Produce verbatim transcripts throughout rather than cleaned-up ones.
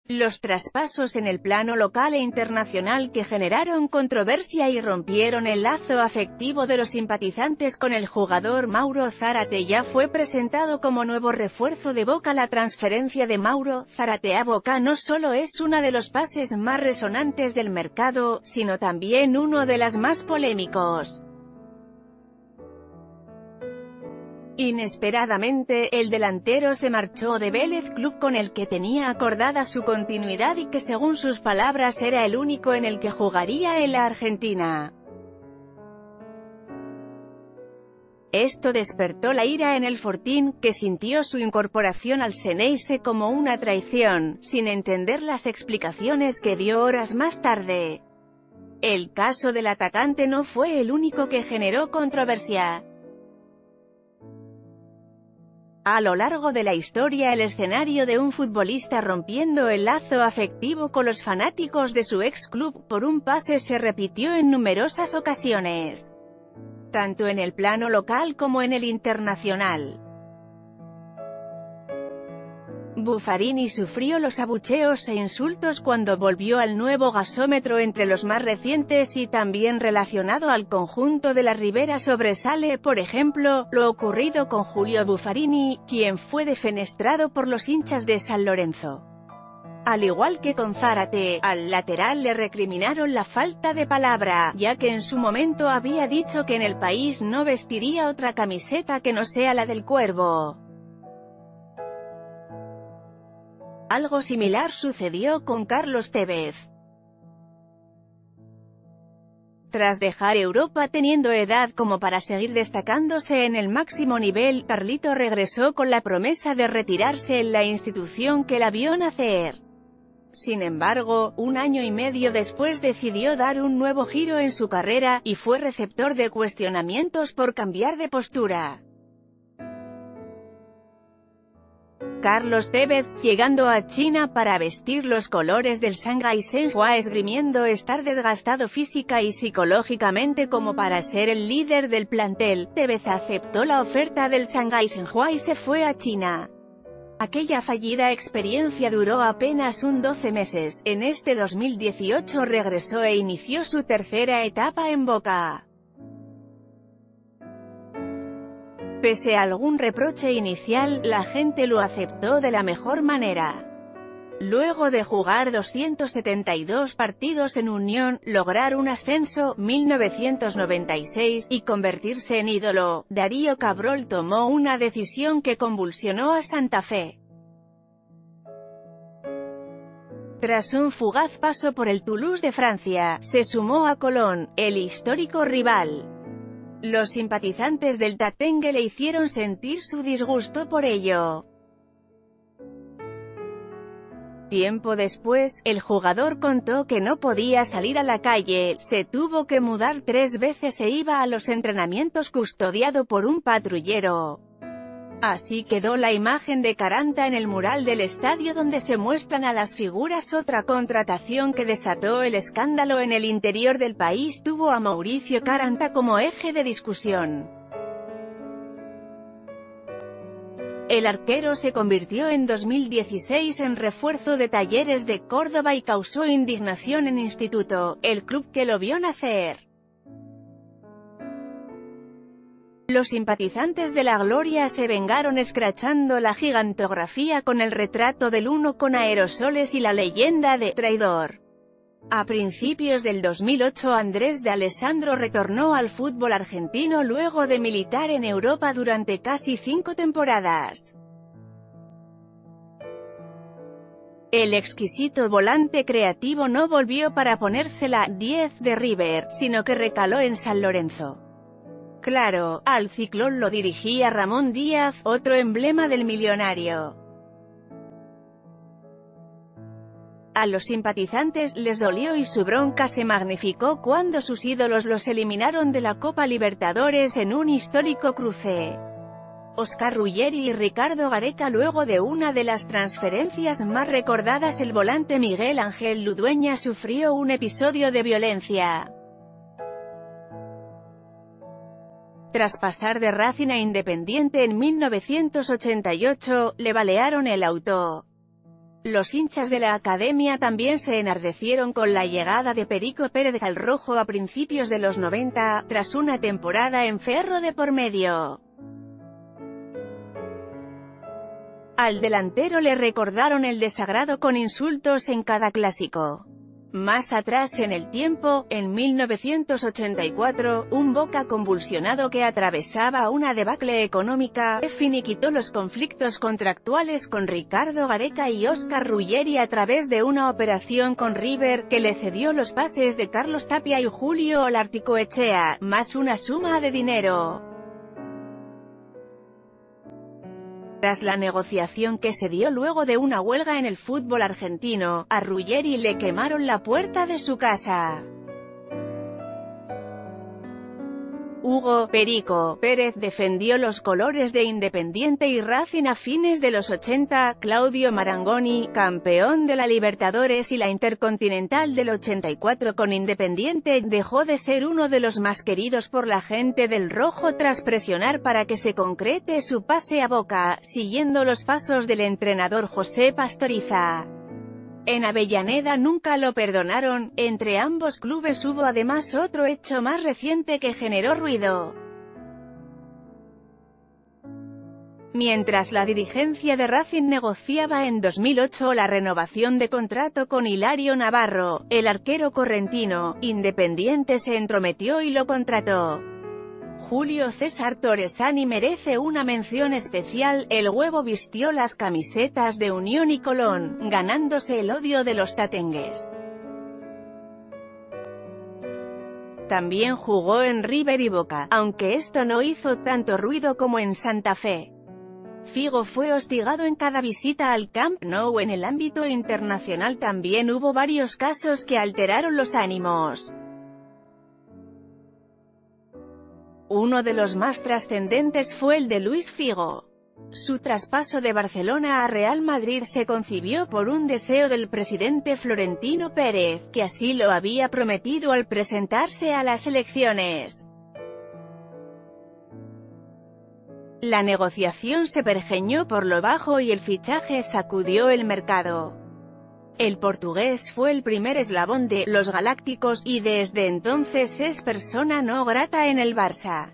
Los traspasos en el plano local e internacional que generaron controversia y rompieron el lazo afectivo de los simpatizantes con el jugador Mauro Zárate. Ya fue presentado como nuevo refuerzo de Boca. La transferencia de Mauro Zárate a Boca no solo es uno de los pases más resonantes del mercado, sino también uno de los más polémicos. Inesperadamente, el delantero se marchó de Vélez, club con el que tenía acordada su continuidad y que según sus palabras era el único en el que jugaría en la Argentina. Esto despertó la ira en el Fortín, que sintió su incorporación al Xeneize como una traición, sin entender las explicaciones que dio horas más tarde. El caso del atacante no fue el único que generó controversia. A lo largo de la historia, el escenario de un futbolista rompiendo el lazo afectivo con los fanáticos de su ex club por un pase se repitió en numerosas ocasiones, tanto en el plano local como en el internacional. Buffarini sufrió los abucheos e insultos cuando volvió al nuevo gasómetro. Entre los más recientes y también relacionado al conjunto de la Ribera sobresale, por ejemplo, lo ocurrido con Julio Buffarini, quien fue defenestrado por los hinchas de San Lorenzo. Al igual que con Zárate, al lateral le recriminaron la falta de palabra, ya que en su momento había dicho que en el país no vestiría otra camiseta que no sea la del Cuervo. Algo similar sucedió con Carlos Tevez. Tras dejar Europa teniendo edad como para seguir destacándose en el máximo nivel, Carlito regresó con la promesa de retirarse en la institución que la vio nacer. Sin embargo, un año y medio después decidió dar un nuevo giro en su carrera, y fue receptor de cuestionamientos por cambiar de postura. Carlos Tevez, llegando a China para vestir los colores del Shanghai Shenhua esgrimiendo estar desgastado física y psicológicamente como para ser el líder del plantel, Tevez aceptó la oferta del Shanghai Shenhua y se fue a China. Aquella fallida experiencia duró apenas un doce meses, en este dos mil dieciocho regresó e inició su tercera etapa en Boca. Pese a algún reproche inicial, la gente lo aceptó de la mejor manera. Luego de jugar doscientos setenta y dos partidos en Unión, lograr un ascenso, mil novecientos noventa y seis, y convertirse en ídolo, Darío Cabrol tomó una decisión que convulsionó a Santa Fe. Tras un fugaz paso por el Toulouse de Francia, se sumó a Colón, el histórico rival. Los simpatizantes del Tatengue le hicieron sentir su disgusto por ello. Tiempo después, el jugador contó que no podía salir a la calle, se tuvo que mudar tres veces e iba a los entrenamientos custodiado por un patrullero. Así quedó la imagen de Caranta en el mural del estadio donde se muestran a las figuras. Otra contratación que desató el escándalo en el interior del país tuvo a Mauricio Caranta como eje de discusión. El arquero se convirtió en dos mil dieciséis en refuerzo de Talleres de Córdoba y causó indignación en Instituto, el club que lo vio nacer. Los simpatizantes de la Gloria se vengaron escrachando la gigantografía con el retrato del uno con aerosoles y la leyenda de «traidor». A principios del dos mil ocho Andrés de Alessandro retornó al fútbol argentino luego de militar en Europa durante casi cinco temporadas. El exquisito volante creativo no volvió para ponerse la diez de River, sino que recaló en San Lorenzo. Claro, al Ciclón lo dirigía Ramón Díaz, otro emblema del millonario. A los simpatizantes les dolió y su bronca se magnificó cuando sus ídolos los eliminaron de la Copa Libertadores en un histórico cruce. Oscar Ruggeri y Ricardo Gareca. Luego de una de las transferencias más recordadas, el volante Miguel Ángel Ludueña sufrió un episodio de violencia. Tras pasar de Racing a Independiente en mil novecientos ochenta y ocho, le balearon el auto. Los hinchas de la academia también se enardecieron con la llegada de Perico Pérez al rojo a principios de los noventa, tras una temporada en Ferro de por medio. Al delantero le recordaron el desagrado con insultos en cada clásico. Más atrás en el tiempo, en mil novecientos ochenta y cuatro, un Boca convulsionado que atravesaba una debacle económica, finiquitó los conflictos contractuales con Ricardo Gareca y Óscar Ruggeri a través de una operación con River, que le cedió los pases de Carlos Tapia y Julio Olarticoechea, más una suma de dinero. Tras la negociación que se dio luego de una huelga en el fútbol argentino, a Ruggeri le quemaron la puerta de su casa. Hugo «Perico» Pérez defendió los colores de Independiente y Racing a fines de los ochenta, Claudio Marangoni, campeón de la Libertadores y la Intercontinental del ochenta y cuatro con Independiente, dejó de ser uno de los más queridos por la gente del rojo tras presionar para que se concrete su pase a Boca, siguiendo los pasos del entrenador José Pastoriza. En Avellaneda nunca lo perdonaron. Entre ambos clubes hubo además otro hecho más reciente que generó ruido. Mientras la dirigencia de Racing negociaba en dos mil ocho la renovación de contrato con Hilario Navarro, el arquero correntino, Independiente se entrometió y lo contrató. Julio César Torresani merece una mención especial. El Huevo vistió las camisetas de Unión y Colón, ganándose el odio de los tatengues. También jugó en River y Boca, aunque esto no hizo tanto ruido como en Santa Fe. Figo fue hostigado en cada visita al Camp Nou. En el ámbito internacional también hubo varios casos que alteraron los ánimos. Uno de los más trascendentes fue el de Luis Figo. Su traspaso de Barcelona a Real Madrid se concibió por un deseo del presidente Florentino Pérez, que así lo había prometido al presentarse a las elecciones. La negociación se pergeñó por lo bajo y el fichaje sacudió el mercado. El portugués fue el primer eslabón de «los Galácticos» y desde entonces es persona no grata en el Barça.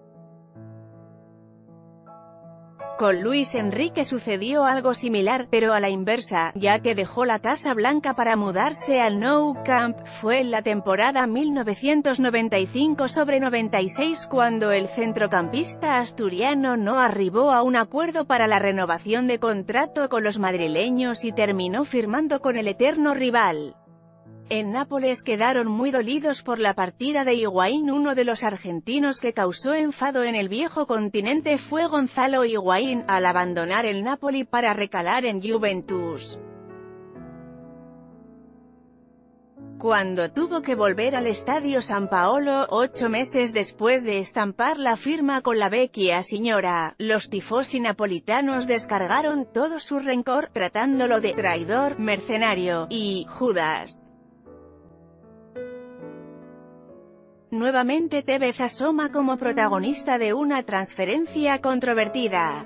Con Luis Enrique sucedió algo similar, pero a la inversa, ya que dejó la Casa Blanca para mudarse al Nou Camp. Fue en la temporada mil novecientos noventa y cinco sobre noventa y seis cuando el centrocampista asturiano no arribó a un acuerdo para la renovación de contrato con los madrileños y terminó firmando con el eterno rival. En Nápoles quedaron muy dolidos por la partida de Higuaín. Uno de los argentinos que causó enfado en el viejo continente fue Gonzalo Higuaín, al abandonar el Napoli para recalar en Juventus. Cuando tuvo que volver al Estadio San Paolo, ocho meses después de estampar la firma con la vecchia signora, los tifosi napolitanos descargaron todo su rencor, tratándolo de «traidor», «mercenario» y «Judas». Nuevamente Tevez asoma como protagonista de una transferencia controvertida.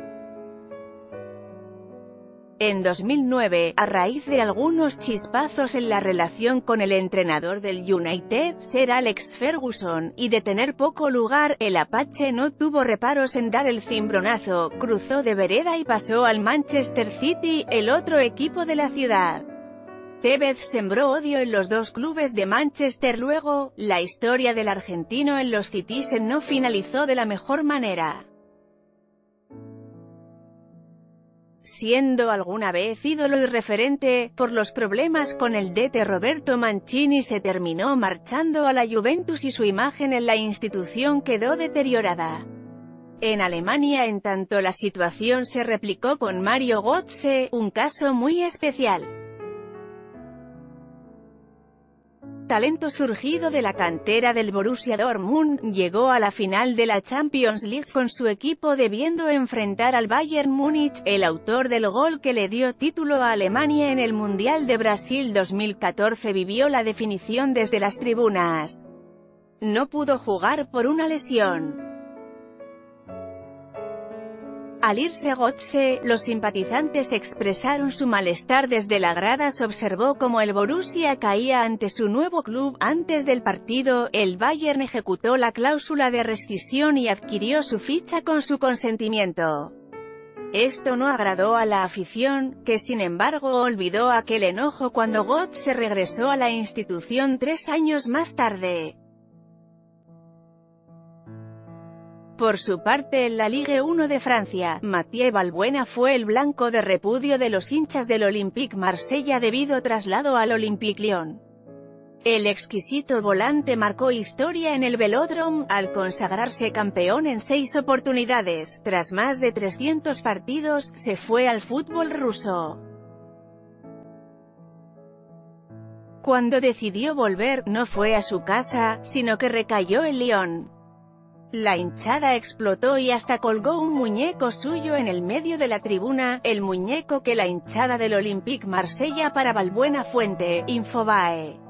En dos mil nueve, a raíz de algunos chispazos en la relación con el entrenador del United, Sir Alex Ferguson, y de tener poco lugar, el Apache no tuvo reparos en dar el cimbronazo, cruzó de vereda y pasó al Manchester City, el otro equipo de la ciudad. Tevez sembró odio en los dos clubes de Manchester. Luego, la historia del argentino en los Citizen no finalizó de la mejor manera. Siendo alguna vez ídolo y referente, por los problemas con el D T Roberto Mancini se terminó marchando a la Juventus y su imagen en la institución quedó deteriorada. En Alemania, en tanto, la situación se replicó con Mario Götze, un caso muy especial. Talento surgido de la cantera del Borussia Dortmund, llegó a la final de la Champions League con su equipo debiendo enfrentar al Bayern Múnich. El autor del gol que le dio título a Alemania en el Mundial de Brasil dos mil catorce vivió la definición desde las tribunas. No pudo jugar por una lesión. Al irse Götze, los simpatizantes expresaron su malestar desde la grada. Se observó cómo el Borussia caía ante su nuevo club. Antes del partido, el Bayern ejecutó la cláusula de rescisión y adquirió su ficha con su consentimiento. Esto no agradó a la afición, que sin embargo olvidó aquel enojo cuando Götze regresó a la institución tres años más tarde. Por su parte, en la Ligue uno de Francia, Mathieu Valbuena fue el blanco de repudio de los hinchas del Olympique Marsella debido a traslado al Olympique Lyon. El exquisito volante marcó historia en el velódromo, al consagrarse campeón en seis oportunidades. Tras más de trescientos partidos, se fue al fútbol ruso. Cuando decidió volver, no fue a su casa, sino que recayó en Lyon. La hinchada explotó y hasta colgó un muñeco suyo en el medio de la tribuna, el muñeco que la hinchada del Olympique Marsella para Valbuena. Fuente, Infobae.